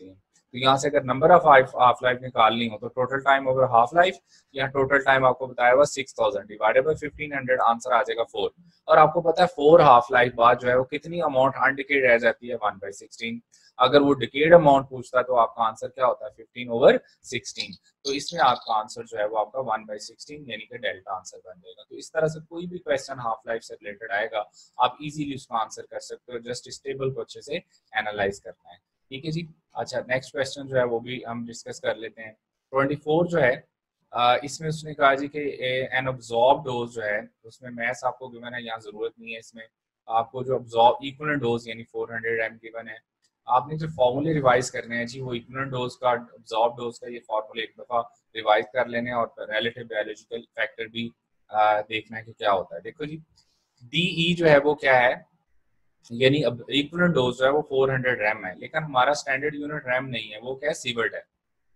तो यहाँ से अगर नंबर ऑफ हाफ लाइफ निकालनी हो तो total time over half life, यहाँ टोटल टाइम आपको बताया हुआ six thousand divided by fifteen hundred, answer आ जाएगा फोर। और आपको पता है फोर हाफ लाइफ बाद जो है वो कितनी अमाउंट अनडिकेड रह जाती है, वन बाई सिक्सटीन। अगर वो डिकेड अमाउंट पूछता है तो आपका आंसर क्या होता है, फिफ्टीन ओवर सिक्सटीन। तो इसमें आपका आंसर जो है वो आपका वन बाई सिक्सटीन यानी कि डेल्टा आंसर बन जाएगा। तो इस तरह से कोई भी क्वेश्चन हाफ लाइफ से रिलेटेड आएगा आप इजीली उसका आंसर कर सकते हो, जस्ट इस टेबल को अच्छे से एनालाइज करना है। ठीक है जी। अच्छा, नेक्स्ट क्वेश्चन जो है वो भी हम डिस्कस कर लेते हैं। ट्वेंटी फोर जो है आ, इसमें उसने कहा जी कि एन अब्जॉर्ब डोज जो है, उसमें मैथ्स आपको गिवन है, यहाँ जरूरत नहीं है। इसमें आपको जो अब्जॉर्ब इक्विवेलेंट डोज यानी फोर हंड्रेड एम गिवन है, आपने जो फॉर्मूले रिवाइज करने हैं जी, वो इक्विवेलेंट डोज का अब्जॉर्ब डोज का ये फॉर्मूले एक दफा रिवाइज कर लेने और रिलेटिव बायोलॉजिकल फैक्टर भी आ, देखना है कि क्या होता है। देखो जी, डी जो है वो क्या है, यानी अब इक्विवेलेंट डोज जो है वो फोर हंड्रेड रैम है, लेकिन हमारा स्टैंडर्ड यूनिट रैम नहीं है, वो क्या है, सीवर्ट है।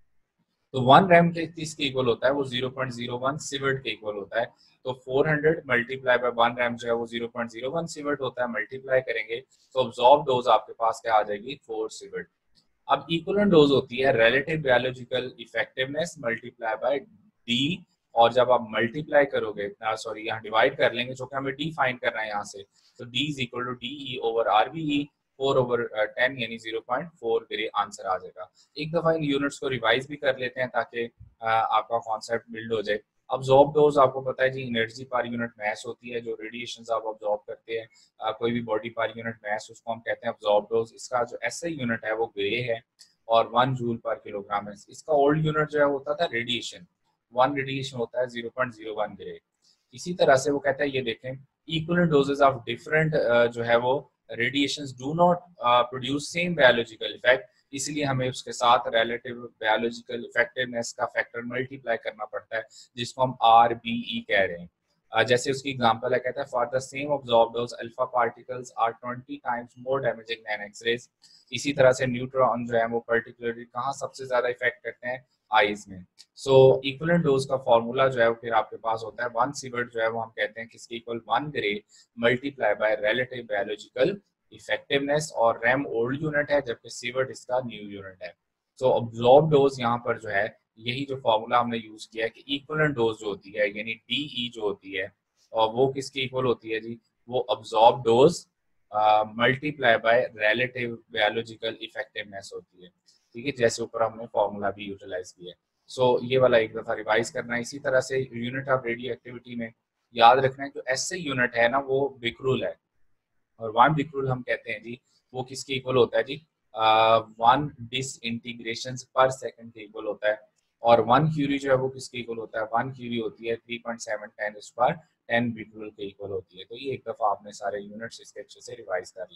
तो वन रैम के किसके इक्वल होता है, वो zero point zero one sievert के इक्वल होता है। तो four hundred multiply by one rem जो है वो zero point zero one sievert होता है, मल्टीप्लाई करेंगे तो ऑब्जॉर्ब डोज आपके पास क्या आ जाएगी, फोर सीवर्ट। अब इक्विवेलेंट डोज होती है relative biological effectiveness multiply by D, और जब आप मल्टीप्लाई करोगे, सॉरी यहाँ डिवाइड कर लेंगे, जो कि हमें डी फाइंड करना है यहाँ से, तो D is equal to D E over R B E, four over ten यानी ज़ीरो पॉइंट फोर मेरे आंसर आ जाएगा। एक दफा इन यूनिट्स को रिवाइज भी कर लेते हैं ताकि आपका कॉन्सेप्ट बिल्ड हो जाए। अब्जॉर्ब डोज आपको पता है जी, एनर्जी पर यूनिट मास होती है, जो रेडिएशंस आप अब्जॉर्ब करते हैं आ, कोई भी बॉडी पर यूनिट मास, उसको हम कहते हैं अब्जॉर्ब डोज। इसका जो एसआई यूनिट है वो ग्रे है और वन जूल पर किलोग्राम है। इसका ओल्ड यूनिट जो है होता था रेडिएशन, वन रेडिएशन होता है zero point zero one gray. इसी तरह से वो कहता है, ये देखें, इक्विवेलेंट डोजेस ऑफ डिफरेंट जो है वो radiations do not produce same biological effect, इसलिए हमें उसके साथ रिलेटिव बायोलॉजिकल इफेक्टिवनेस का फैक्टर मल्टीप्लाई करना पड़ता है, जिसको हम आर बी ई कह रहे हैं। uh, जैसे उसकी एग्जांपल है, कहता है for the same absorb dose alpha particles are twenty times more damaging than X rays. इसी तरह से न्यूट्रॉन जो है वो पर्टिकुलरली कहाँ सबसे ज्यादा इफेक्ट करते हैं, आईज में। सो इक्विवेलेंट डोज का फॉर्मूला जो है वो फिर आपके पास होता है, वन सीवर्ट जो है वो हम कहते हैं किसके equal, one gray multiply by relative biological effectiveness, और रैम ओल्ड यूनिट है जबकि सीवर्ट इसका न्यू यूनिट है। सो ऑब्जॉर्ब डोज यहाँ पर जो है, यही जो फॉर्मूला हमने यूज किया है कि इक्विवेलेंट डोज जो होती है यानी डीई जो होती है, और वो किसके इक्वल होती है जी, वो absorb dose multiply by relative biological effectiveness होती है। ठीक है, जैसे ऊपर हमने फॉर्मूला भी यूटिलाइज किया है। सो so, ये वाला एक दफा रिवाइज करना है। इसी तरह से यूनिट ऑफ रेडियो एक्टिविटी में याद रखना है, जो एसआई यूनिट है ना वो बिक्रूल है, और वन बिक्रूल हम कहते हैं जी, वो किसके इक्वल होता है जी, वन डिसइंटीग्रेशन पर सेकंड के इक्वल होता है। और वन क्यूरी जो है वो किसके इक्वल होता है, वन क्यूरी होती है थ्री पॉइंट सेवन टेन इस पर टेन बिक्रूल के इक्वल होती है। तो ये एक दफा आपने सारे यूनिट्स इसके अच्छे से रिवाइज कर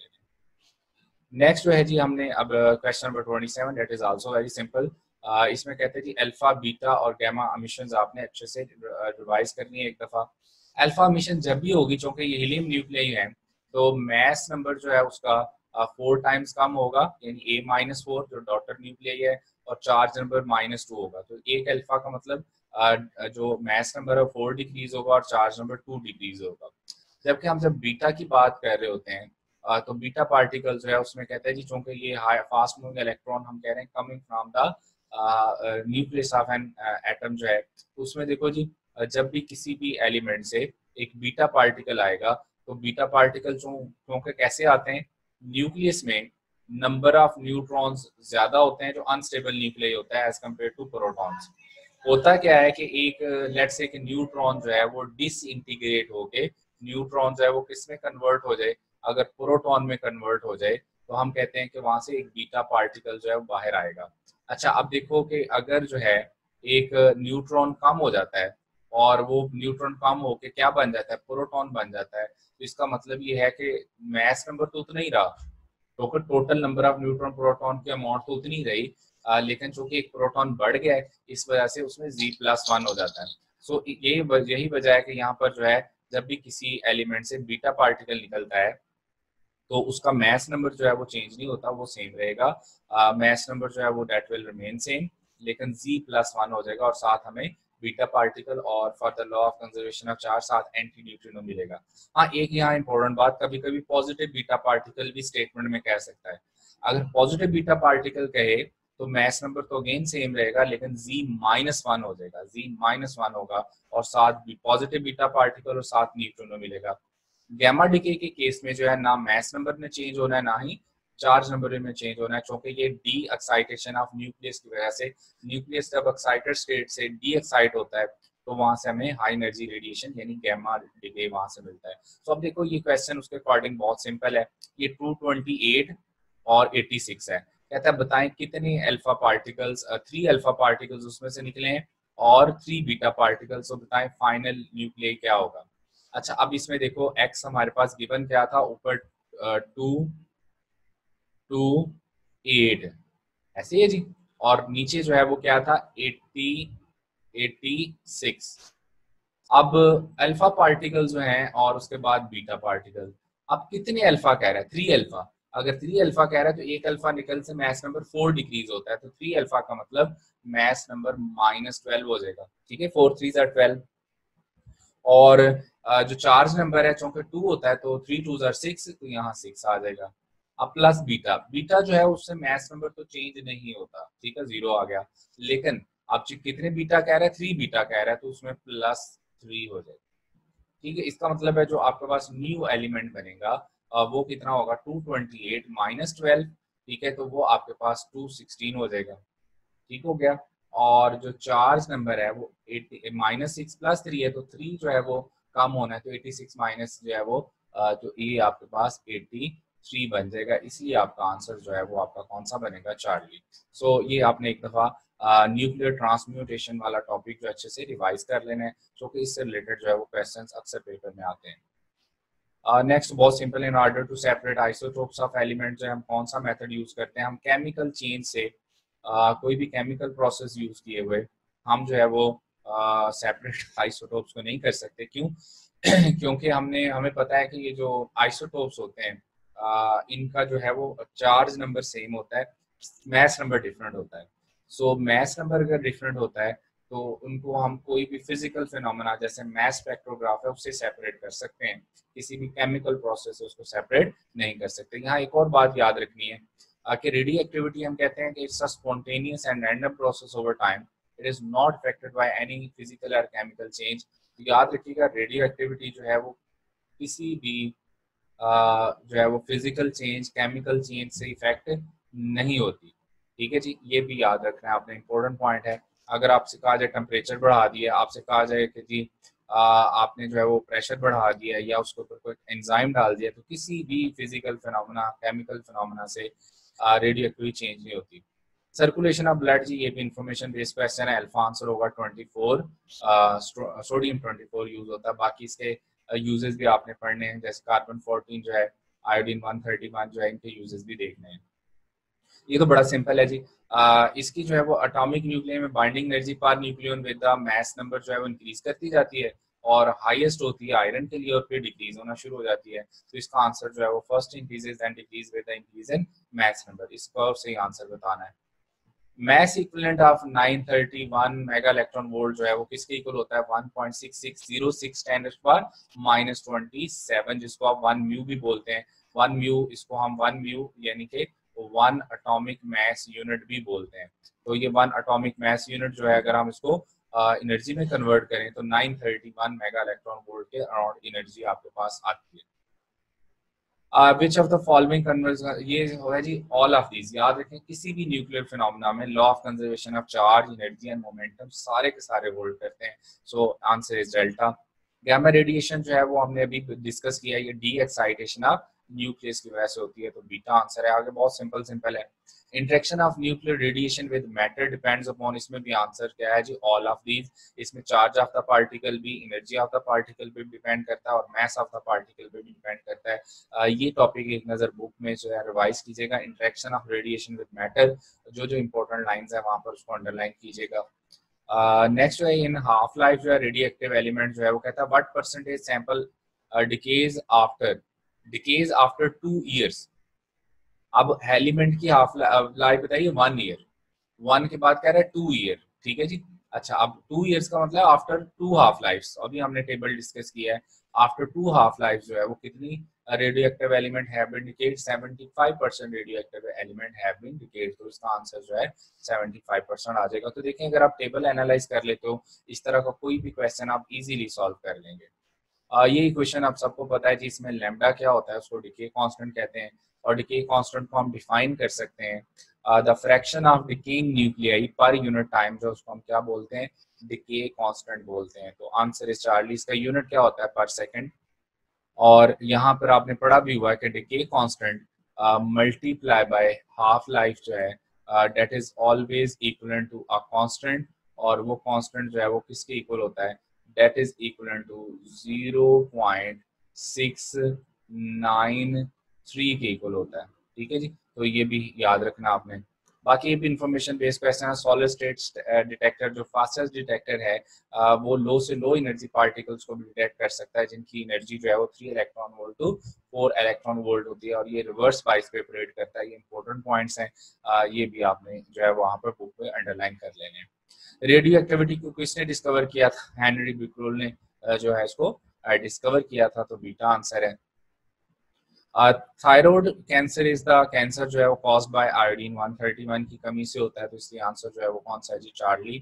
लेने। नेक्स्ट जो है जी, हमने अब question number twenty seven, that is also very simple. इसमें कहते हैं जी अल्फा बीटा और गामा एमिशंस आपने अच्छे से रिवाइज करनी है एक दफा। अल्फा एमिशन जब भी होगी, चूंकि ये हीलियम न्यूक्लियाई है, तो मास नंबर जो है उसका फोर टाइम्स कम होगा, यानी ए माइनस फोर जो डॉटर न्यूक्लियाई है, और चार्ज नंबर माइनस टू होगा। तो एक अल्फा का मतलब uh, जो मास नंबर है फोर डिक्रीज होगा और चार्ज नंबर टू डिक्रीज होगा। जबकि हम जब बीटा की बात कर रहे होते हैं, uh, तो बीटा पार्टिकल जो है उसमें कहते हैं जी, चूंकि ये हाई फास्ट मूविंग इलेक्ट्रॉन हम कह रहे हैं coming from the nucleus of an atom जो है, तो उसमें देखो जी, जब भी किसी भी एलिमेंट से एक बीटा पार्टिकल आएगा, तो बीटा पार्टिकल जो क्योंकि कैसे आते हैं, न्यूक्लियस में नंबर ऑफ न्यूट्रॉन्स ज्यादा होते हैं जो अनस्टेबल न्यूक्लियाई होता है एज कम्पेयर टू प्रोटॉन्स। होता क्या है कि एक लेट्स से एक न्यूट्रॉन जो है वो डिसइंटीग्रेट होके न्यूट्रॉन जो है वो किस में कन्वर्ट हो जाए, अगर प्रोटॉन में कन्वर्ट हो जाए, तो हम कहते हैं कि वहां से एक बीटा पार्टिकल जो है वो बाहर आएगा। अच्छा, अब देखो कि अगर जो है एक न्यूट्रॉन कम हो जाता है और वो न्यूट्रॉन कम होके क्या बन जाता है, प्रोटॉन बन जाता है, तो इसका मतलब ये है कि मास नंबर तो उतना ही रहा, तो total number of neutron proton की अमाउंट तो उतनी रही, आ, लेकिन चूंकि एक प्रोटॉन बढ़ गया है, इस वजह से उसमें जी प्लस वन हो जाता है। सो यही यही वजह है कि यहाँ पर जो है जब भी किसी एलिमेंट से बीटा पार्टिकल निकलता है, तो उसका मास नंबर जो है वो चेंज नहीं होता, वो सेम रहेगा। मास नंबर जो है वो डेट विल रिमेन सेम, लेकिन जी प्लस वन हो जाएगा, और साथ हमें बीटा पार्टिकल और for the law of conservation of charge साथ एंटी न्यूट्रिनो मिलेगा। हाँ, एक यहाँ इंपॉर्टेंट बात, कभी कभी पॉजिटिव बीटा पार्टिकल भी स्टेटमेंट में कह सकता है। अगर पॉजिटिव बीटा पार्टिकल कहे तो मैस नंबर तो अगेन सेम रहेगा, लेकिन z माइनस वन हो जाएगा, z माइनस वन होगा और साथ पॉजिटिव बीटा पार्टिकल और साथ न्यूट्रॉन मिलेगा। गैमा डिके के केस में जो है ना मैस नंबर में चेंज होना है ना ही चार्ज नंबर में चेंज होना है, क्योंकि ये डी एक्साइटेशन ऑफ न्यूक्लियस की वजह से, न्यूक्लियस जब एक्साइटेड स्टेट से डी एक्साइट होता है तो वहां से हमें हाई एनर्जी रेडिएशन यानी गैमा डिके वहां से मिलता है। तो अब देखो ये क्वेश्चन उसके अकॉर्डिंग बहुत सिंपल है, ये टू ट्वेंटी एट और एटी सिक्स है। कहता है बताएं कितने alpha particles, three alpha particles उसमें से निकले हैं और थ्री बीटा पार्टिकल्स, तो बताएं फाइनल न्यूक्लियस क्या होगा। अच्छा अब इसमें देखो x हमारे पास गिवन क्या था, ऊपर टू टू एट ऐसे है जी, और नीचे जो है वो क्या था एट्टी एट्टी सिक्स। अब अल्फा पार्टिकल जो हैं और उसके बाद बीटा पार्टिकल, अब कितने अल्फा कह रहा है, थ्री अल्फा। अगर थ्री अल्फा कह रहा है तो एक अल्फा निकल से मैस नंबर फोर डिक्रीज होता है, तो थ्री अल्फा का मतलब मैस नंबर माइनस ट्वेल्व हो जाएगा, ठीक है, फोर थ्री ट्वेल्व। और जो चार्ज नंबर है चूंकि टू होता है तो थ्री टू जार सिक्स, तो यहाँ सिक्स आ जाएगा। अब प्लस बीटा, बीटा जो है उससे मैस नंबर तो चेंज नहीं होता, ठीक है, जीरो आ गया। लेकिन अब कितने बीटा कह रहा है, थ्री बीटा कह रहा है, तो उसमें प्लस थ्री हो जाएगा, ठीक है। इसका मतलब है जो आपके पास न्यू एलिमेंट बनेगा वो कितना होगा, two twenty eight minus twelve, ठीक है, तो वो आपके पास टू सिक्सटीन हो जाएगा, ठीक हो गया। और जो चार्ज नंबर है वो माइनस सिक्स प्लस थ्री है, तो थ्री जो है वो कम होना है, तो एटी सिक्स माइनस जो है वो जो ए आपके पास एटी थ्री बन जाएगा, इसलिए आपका आंसर जो है वो आपका कौन सा बनेगा, चार्ली। सो so, ये आपने एक दफा न्यूक्लियर ट्रांसम्यूटेशन वाला टॉपिक जो अच्छे से रिवाइज कर लेना है, क्योंकि इससे रिलेटेड जो है वो क्वेश्चंस अक्सर पेपर में आते हैं। नेक्स्ट uh, बहुत simple, in order to separate isotopes of element जो है हम कौन सा मेथड यूज करते हैं, हम केमिकल चेंज से Uh, कोई भी केमिकल प्रोसेस यूज किए हुए हम जो है वो सेपरेट uh, आइसोटोप्स को नहीं कर सकते। क्यों? क्योंकि हमने हमें पता है कि ये जो आइसोटोप्स होते हैं uh, इनका जो है वो चार्ज नंबर सेम होता है, मैस नंबर डिफरेंट होता है। सो मैस नंबर अगर डिफरेंट होता है तो उनको हम कोई भी फिजिकल फिनोमेना जैसे मैस स्पेक्ट्रोग्राफ है उससे सेपरेट कर सकते हैं, किसी भी केमिकल प्रोसेस से उसको सेपरेट नहीं कर सकते। यहाँ एक और बात याद रखनी है कि रेडियो एक्टिविटी हम कहते हैं कि it's a spontaneous and random process over time, it is not affected by any physical और केमिकल चेंज। तो याद रखिएगा रेडियो एक्टिविटी जो है वो किसी भी आ, जो है वो फिजिकल चेंज केमिकल चेंज से इफेक्ट नहीं होती, ठीक है जी, ये भी याद रखना है आपने, इंपॉर्टेंट पॉइंट है। अगर आपसे कहा जाए टेम्परेचर बढ़ा दिया, आपसे कहा जाए कि जी आ, आपने जो है वो प्रेशर बढ़ा दिया या उसके ऊपर कोई एंजाइम डाल दिया, तो किसी भी फिजिकल फिनोमेना केमिकल फिनोमेना से रेडियो एक्टिविटी चेंज नहीं होती। सर्कुलेशन ऑफ ब्लड जी ये भी इंफॉर्मेशन बेस्ड क्वेश्चन है, अल्फा आंसर होगा twenty four, sodium twenty four use होता है। बाकी इसके यूजेस भी आपने पढ़ने हैं, जैसे कार्बन फोर्टीन जो है, आयोडीन वन थर्टी वन जो है, इनके यूजेस भी देखने हैं। ये तो बड़ा सिंपल है जी। आ, इसकी जो है वो एटॉमिक न्यूक्लियर में binding energy per nucleon with the mass number जो है वो इंक्रीज करती जाती है और हाईएस्ट होती है आयरन के लिए और फिर डिक्रीज होना शुरू हो जाती है। तो इसका आंसर जो है वो first increases then decrease with the increase in mass number, इसका सही आंसर बताना है। Mass equivalent of nine thirty one mega electron volt जो है वो किसके इक्वल होता है, one point six six zero six ten power minus twenty seven, जिसको आप वन म्यू भी बोलते हैं। वन म्यू, इसको हम वन म्यू यानी कि वन एटॉमिक मास यूनिट भी बोलते हैं। तो ये वन एटॉमिक मास यूनिट जो है अगर हम इसको एनर्जी uh, में कन्वर्ट करें तो nine thirty one mega electron volt के अराउंड एनर्जी आपके पास आती है। Which of the following conversion, ये होगा जी ऑल ऑफ दीज। याद रखें किसी भी न्यूक्लियर फिनोमेना में law of conservation of charge, energy and momentum सारे के सारे होल्ड करते हैं। So answer is delta. Gamma radiation जो है वो हमने अभी डिस्कस किया है, ये डी एक्साइटेशन ऑफ न्यूक्लियस की वजह से होती है, तो बीटा आंसर है। आगे बहुत सिंपल सिंपल है। Interaction of nuclear radiation with matter depends upon, इसमें भी आंसर क्या है जी, ऑल ऑफ दीज। इसमें चार्ज ऑफ द पार्टिकल भी, एनर्जी ऑफ द पार्टिकल पे डिपेंड करता है और मास ऑफ द पार्टिकल पे भी डिपेंड करता है। आ, ये टॉपिक एक नजर बुक में जो है रिवाइज कीजिएगा। Interaction of radiation with matter, जो जो इंपॉर्टेंट लाइंस है वहां पर उसको अंडरलाइन कीजिएगा। नेक्स्ट जो है इन हाफ लाइफ जो है रेडियो एक्टिव एलिमेंट जो है वो कहता है what percentage sample decays after decays after two years. अब एलिमेंट की हाफ लाइफ बताइए वन ईयर, वन के बाद कह रहा है टू ईयर, ठीक है जी। अच्छा अब टू इयर्स का मतलब आफ्टर टू हाफ लाइफ, अभी हमने टेबल डिस्कस किया है, आफ्टर टू हाफ लाइफ जो है वो कितनी radioactive element have been decayed, seventy-five percent radioactive element have been decayed। तो इसका आंसर जो है पचहत्तर परसेंट आ जाएगा। तो देखें अगर आप टेबल एनालाइज कर ले तो इस तरह का कोई भी क्वेश्चन आप इजीली सॉल्व कर लेंगे। आ, ये इक्वेशन आप सबको पता है कि इसमें लैम्डा क्या होता है, उसको डिके कांस्टेंट कहते हैं और डिके कांस्टेंट को हम डिफाइन कर सकते हैं the fraction of decaying nuclei per unit time, जो उसको हम क्या बोलते हैं, डिके कांस्टेंट बोलते हैं। तो आंसर इज चार्ली, इसका यूनिट क्या होता है, पर सेकंड। और यहाँ पर आपने पढ़ा भी हुआ है कि decay constant multiply by half life जो है that is always equivalent to a constant, और वो कांस्टेंट जो है वो किसके इक्वल होता है, that is equivalent to zero point six nine three के इक्वल होता है। ठीक है जी, तो ये भी याद रखना आपने। बाकी भी इंफॉर्मेशन बेस्ड क्वेश्चन है। सॉलिड स्टेट डिटेक्टर जो फास्टेस्ट डिटेक्टर है आ, वो लो से लो एनर्जी पार्टिकल्स को भी डिटेक्ट कर सकता है, जिनकी एनर्जी जो है वो three electron volt to four electron volt होती है, और ये रिवर्स बाइस पे ऑपरेट करता है। ये इंपॉर्टेंट पॉइंट्स हैं, आ, ये भी आपने जो है वहाँ पर बुक पे अंडरलाइन कर लेने हैं। रेडियो एक्टिविटी को किसने डिस्कवर किया था, हेनरी बिक्रोल ने जो है इसको डिस्कवर किया था, तो बीटा आंसर है। Thyroid cancer is the cancer जो है वो caused by iodine one thirty one की कमी से होता है, तो इसलिए आंसर जो है वो कौन सा है जी, Charlie.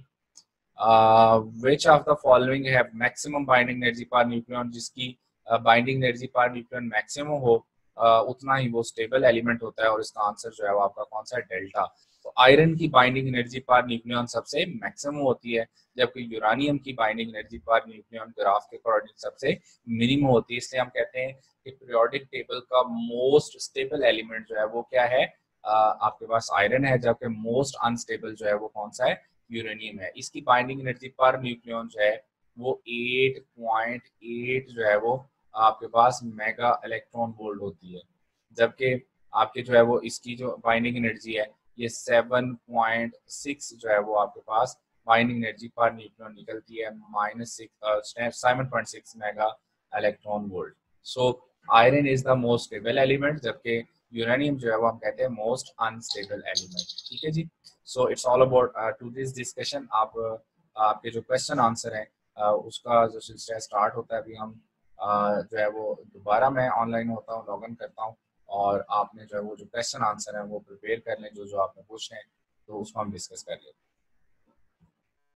Which of the following have maximum binding energy per nucleon, जिसकी binding energy per nucleon maximum हो uh, उतना ही वो स्टेबल एलिमेंट होता है, और इसका आंसर जो है वो आपका कौन सा है, डेल्टा। तो आयरन की बाइंडिंग एनर्जी पर न्यूक्लियन सबसे मैक्सिमम होती है, जबकि यूरानियम की binding energy per nucleon graph के अकॉर्डिंग सबसे मिनिमम होती है। इसलिए हम कहते हैं कि पीरियोडिक टेबल का मोस्ट स्टेबल एलिमेंट जो है वो क्या है, uh, आपके पास आयरन है, जबकि मोस्ट अनस्टेबल जो है वो कौन सा है, यूरेनियम है। इसकी बाइंडिंग एनर्जी पर न्यूक्लियन जो है वो एट पॉइंट एट जो है वो आपके पास मेगा इलेक्ट्रॉन वोल्ट होती है, जबकि आपके जो है वो इसकी जो बाइंडिंग एनर्जी है ये सेवन पॉइंट सिक्स जो है वो आपके पास बाइंडिंग एनर्जी पर न्यूक्लियन निकलती है, minus six seven point six mega electron volt. So iron is the most stable element, जबकि यूरेनियम जो है वो हम कहते हैं मोस्ट अनस्टेबल एलिमेंट। ठीक है जी, so it's all about to this discussion. आप uh, आपके जो क्वेश्चन आंसर है uh, उसका जो सिलसिला स्टार्ट होता है, अभी हम uh, जो है वो दोबारा मैं ऑनलाइन होता हूँ, लॉग इन करता हूँ, और आपने जो है वो जो क्वेश्चन आंसर है वो प्रिपेयर कर लें, जो जो आपने पूछने हैं, तो उसको हम डिस्कस कर लें।